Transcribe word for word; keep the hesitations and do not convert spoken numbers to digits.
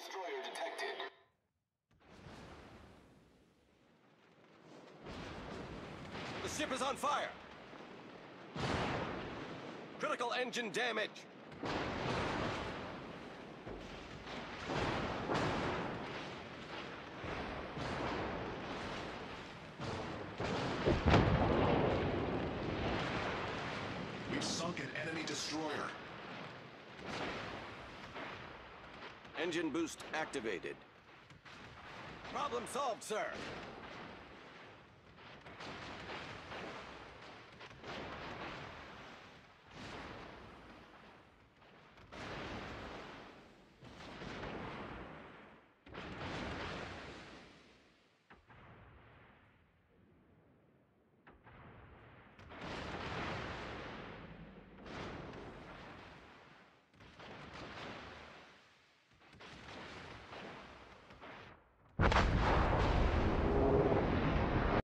destroyer detected. The ship is on fire! Critical engine damage! We've sunk an enemy destroyer. Engine boost activated. Problem solved, sir.